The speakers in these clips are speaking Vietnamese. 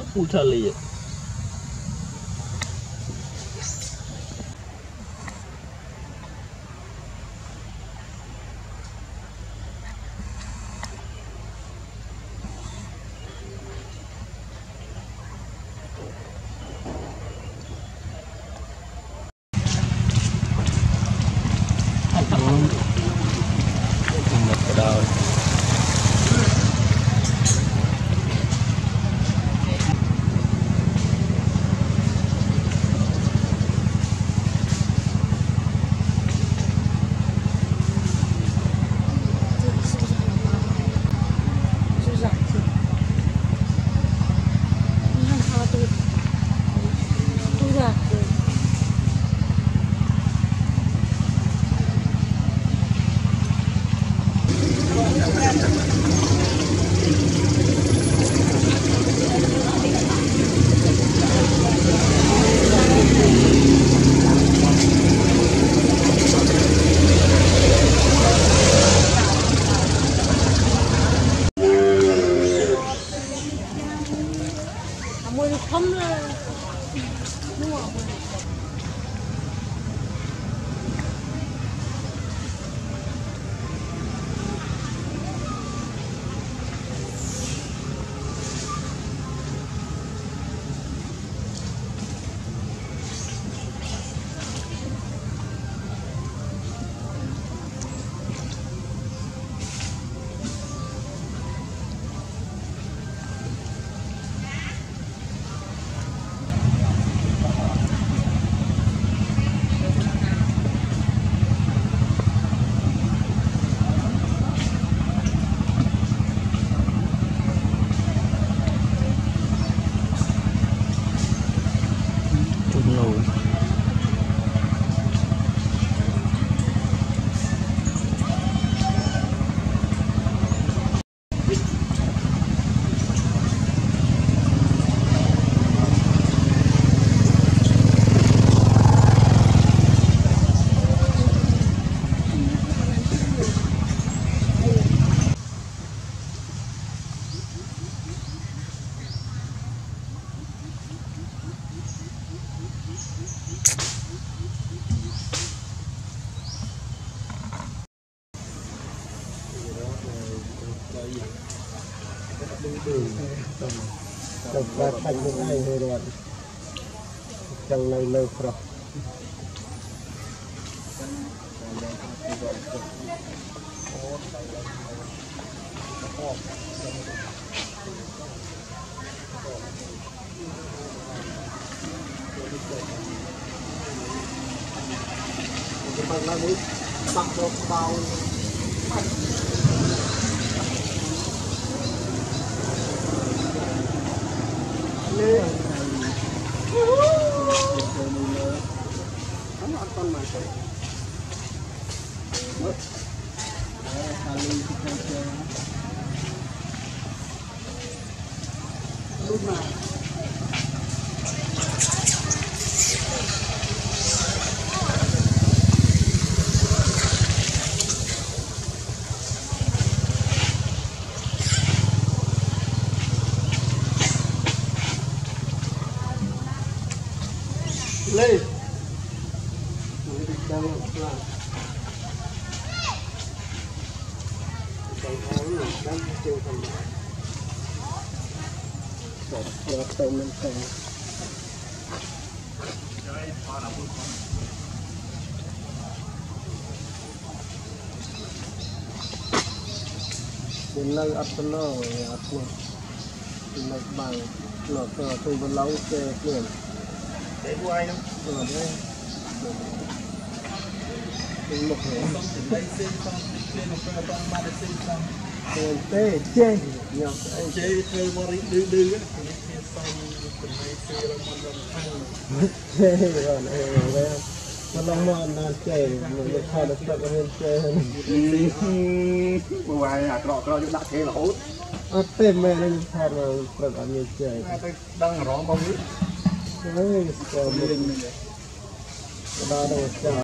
Italy. Tập ra thành những ngày hồi rồi chẳng này lâu rồi bạn nói muốn bắt được bao lên không ăn con mà thôi mất kali kita luna lên đang làm đang chơi thằng đó tàu lên tàu đến nơi ắt nó ắt nó đến nơi bằng nó có tôi vẫn lâu chơi liền để của ai không rồi đấy một người tê chơi nhiều chơi chơi qua đi đưa á chơi rồi này nó long mòn là chơi mình được thay được tất cả những chơi bữa nay à cọ chúng đã thế là hốt tên mẹ nó thay là tất cả những chơi đang rõ bao nhiêu đấy còn mình đó đâu chả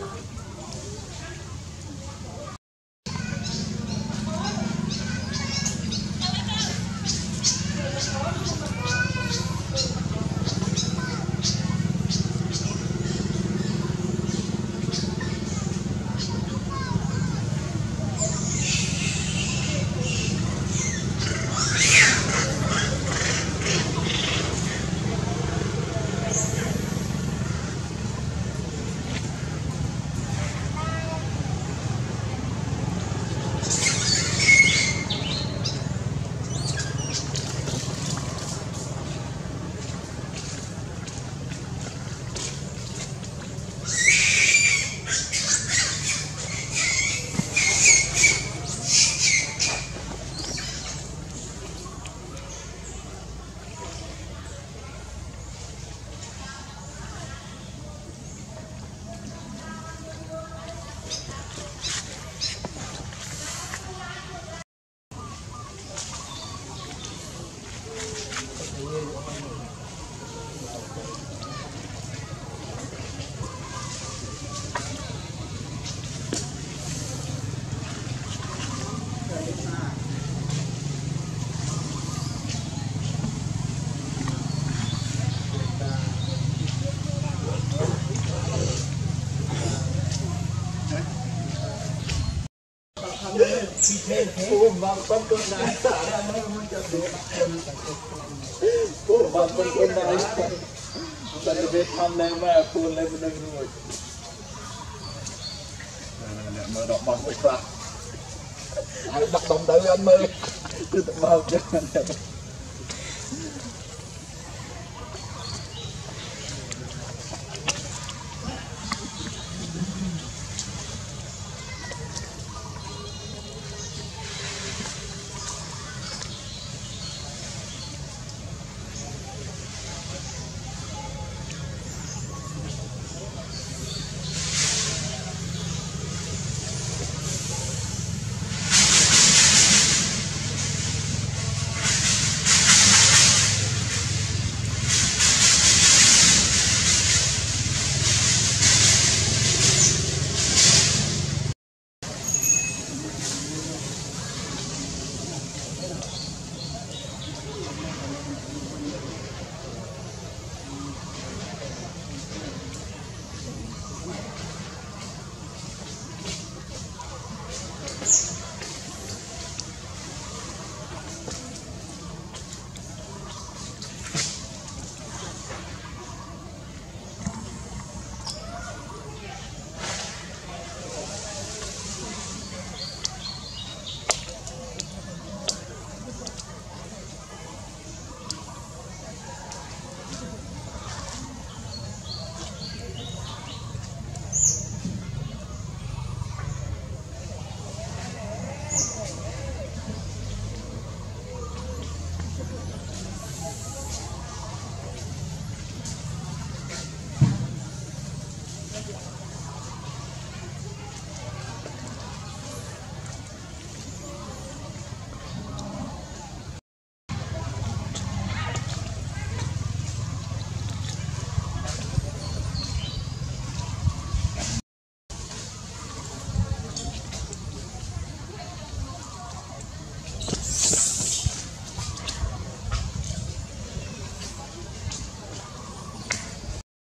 Cô bằng con này cô bằng con này ta đi về thăm này mà cô lên bên đây rồi mở đọc bằng cái anh đặt đồng tới anh mơ cứ tập bao cho